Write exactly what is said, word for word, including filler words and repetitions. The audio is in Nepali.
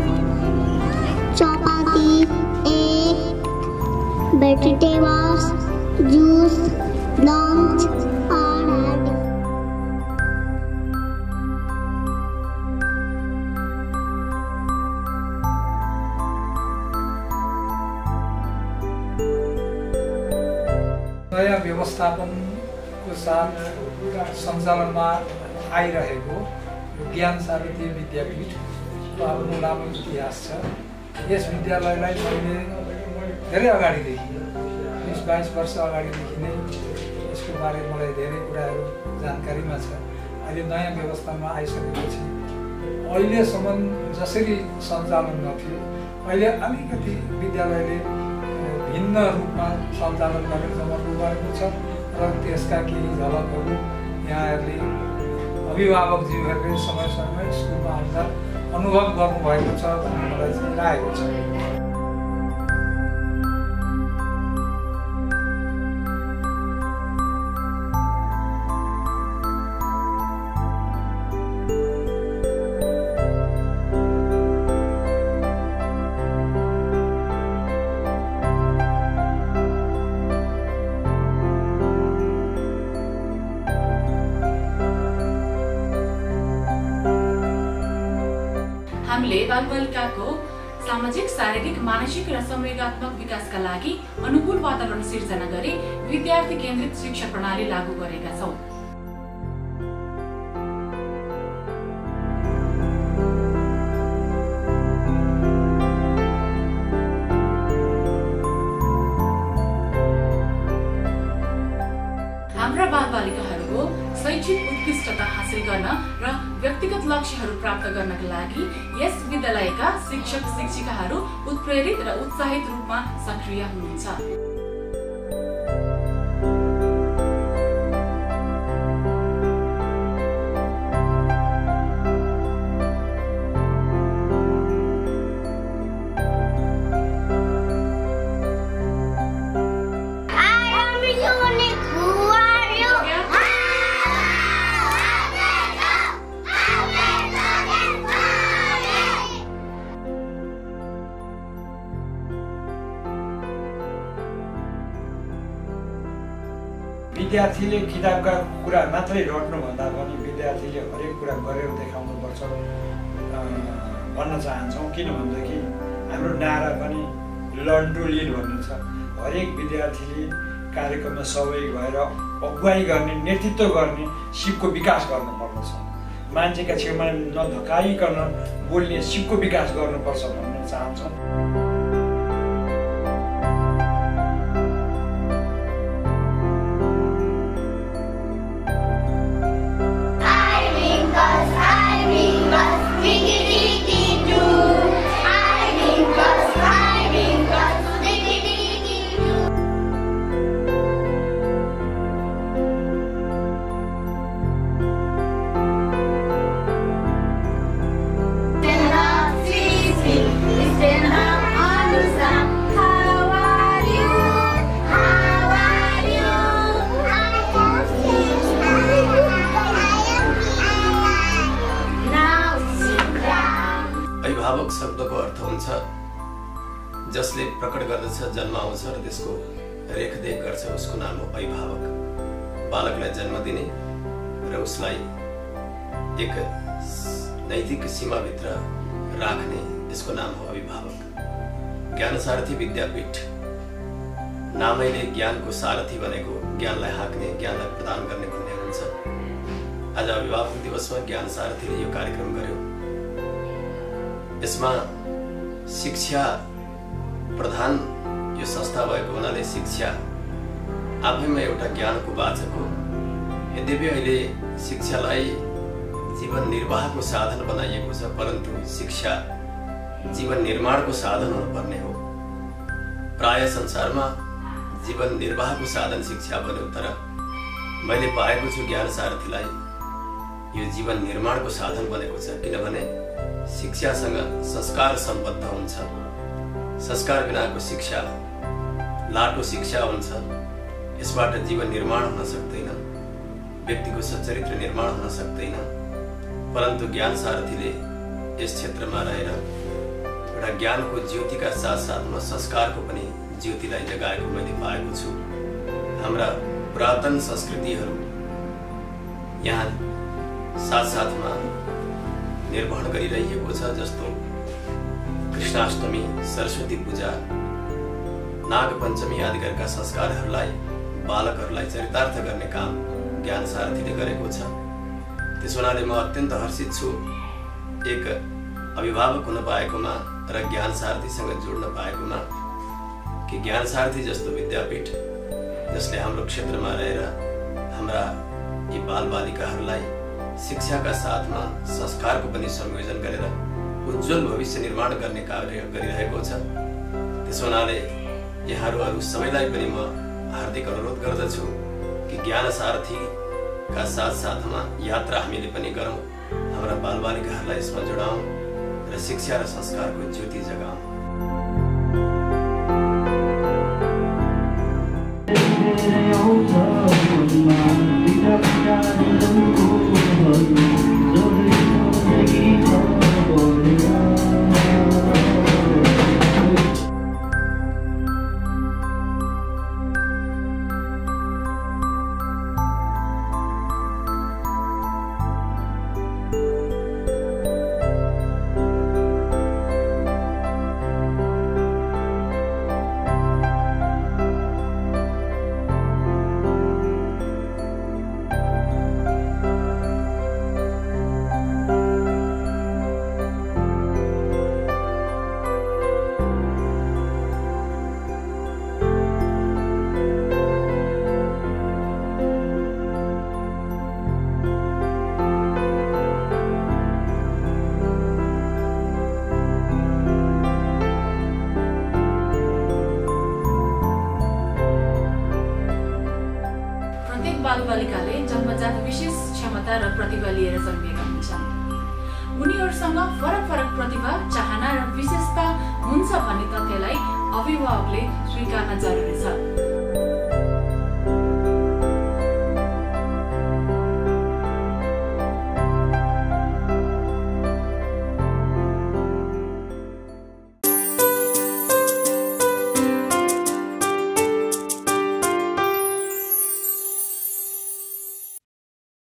chapati, egg, vegetables, juice, lunch are had. नयाँ व्यवस्थापनको साथ सञ्चालनमा आइरहेको ज्ञान सारथी विद्यापीठको आफ्नो लामो इतिहास छ। यस विद्यालयलाई मैले धेरै अगाडिदेखि बिस बाइस वर्ष अगाडिदेखि नै यसको बारे मलाई धेरै कुराहरू जानकारीमा छ। अहिले नयाँ व्यवस्थामा आइसकेपछि अहिलेसम्म जसरी सञ्चालनमा थियो अहिले अलिकति विद्यालयले भिन्न रूपमा सञ्चालन गर्ने समर्पण गरेको छ र त्यसका केही झलकहरू यहाँहरूले अभिभावकज्यूहरूले समय समयमा स्कुलमा आउँदा अनुभव गर्नुभएको छ भन्ने मलाई चाहिँ लागेको छ। हामीले बालबालिकाको सामाजिक, शारीरिक, मानसिक र संवेगात्मक विकासका लागि अनुकूल वातावरण सिर्जना गरी विद्यार्थी केन्द्रित शिक्षा प्रणाली लागू गरेका छौं। हाम्रा बालबालिकाहरूको शैक्षिक उत्कृष्टता हासिल गर्न र व्यक्तिगत लक्ष्यहरू प्राप्त गर्नका लागि यस विद्यालयका शिक्षक शिक्षिकाहरू उत्प्रेरित र उत्साहित रूपमा सक्रिय हुनुहुन्छ। विद्यार्थीले किताबका कुरा मात्रै रट्नुभन्दा पनि विद्यार्थीले हरेक कुरा गरेर देखाउनुपर्छ भन्न चाहन्छौँ। किन भनेदेखि हाम्रो नारा पनि लर्न टु लिड भन्ने छ। हरेक विद्यार्थीले कार्यक्रममा सहभागी भएर अगुवाई गर्ने, नेतृत्व गर्ने, सिपको विकास गर्नुपर्दछ। मान्छेका छेउमा नधकाइकन बोल्ने सिपको विकास गर्नुपर्छ भन्न चाहन्छौँ। अभिभावक शब्दको अर्थ हुन्छ जसले प्रकट गर्दछ, जन्म आउँछ र त्यसको रेखदेख गर्छ, उसको नाम हो अभिभावक। बालकलाई जन्म दिने र उसलाई एक नैतिक सीमाभित्र राख्ने, यसको नाम हो अभिभावक। ज्ञान सारथी विद्यापीठ नामैले ज्ञानको सारथी भनेको ज्ञानलाई हाँक्ने, ज्ञानलाई प्रदान गर्ने भन्ने हुन्छ। आज अभिभावक दिवसमा ज्ञान सारथीले यो कार्यक्रम गर्यो। यसमा शिक्षा प्रधान यो संस्था भएको हुनाले शिक्षा आफैमा एउटा ज्ञानको वाचक हो। यद्यपि अहिले शिक्षालाई जीवन निर्वाहको साधन बनाइएको छ, परन्तु शिक्षा जीवन निर्माणको साधन हुनुपर्ने हो। प्राय संसारमा जीवन निर्वाहको साधन शिक्षा बन्यो, तर मैले पाएको छु ज्ञान सारथीलाई यो जीवन निर्माणको साधन बनेको छ। किनभने शिक्षासँग संस्कार सम्बद्ध हुन्छ। संस्कार बिनाको शिक्षा लाटो शिक्षा हुन्छ। यसबाट जीवन निर्माण हुन सक्दैन, व्यक्तिको सच्चरित्र निर्माण हुन सक्दैन। परन्तु ज्ञान सारथीले यस क्षेत्रमा रहेर र ज्ञानको ज्योतिका साथसाथमा संस्कारको पनि ज्योतिलाई जगाएको मैले पाएको छु। हाम्रा पुरातन संस्कृतिहरू यहाँ साथसाथमा निर्वहन गरिरहेको छ, जस्तो कृष्णाष्टमी, सरस्वती पूजा, नागपञ्चमी आदि गरका संस्कारहरूलाई बालकहरूलाई चरितार्थ गर्ने काम ज्ञान सारथीले गरेको छ। त्यस हुनाले म अत्यन्त हर्षित छु एक अभिभावक हुन पाएकोमा र ज्ञान सारथीसँग जोड्न पाएकोमा, कि ज्ञान सारथी जस्तो विद्यापीठ जसले हाम्रो क्षेत्रमा रहेर हाम्रा यी बालबालिकाहरूलाई शिक्षाका साथमा संस्कारको पनि संयोजन गरेर उज्जवल भविष्य निर्माण गर्ने कार्य गरिरहेको छ। त्यस हुनाले यहाँहरू सबैलाई पनि म हार्दिक अनुरोध गर्दछु कि ज्ञान सारथीका साथसाथमा यात्रा हामीले पनि गरौँ, हाम्रा बालबालिकाहरूलाई यसमा जोडाउँ र शिक्षा र संस्कारको ज्योति जगाउँ। बालबालिकाले जन्मजात विशेष क्षमता र प्रतिभा लिएर जन्मिएका हुन्छन्। उनीहरूसँग फरक फरक प्रतिभा, चाहना र विशेषता हुन्छ भन्ने तथ्यलाई अभिभावकले स्वीकार्न जरुरी छ।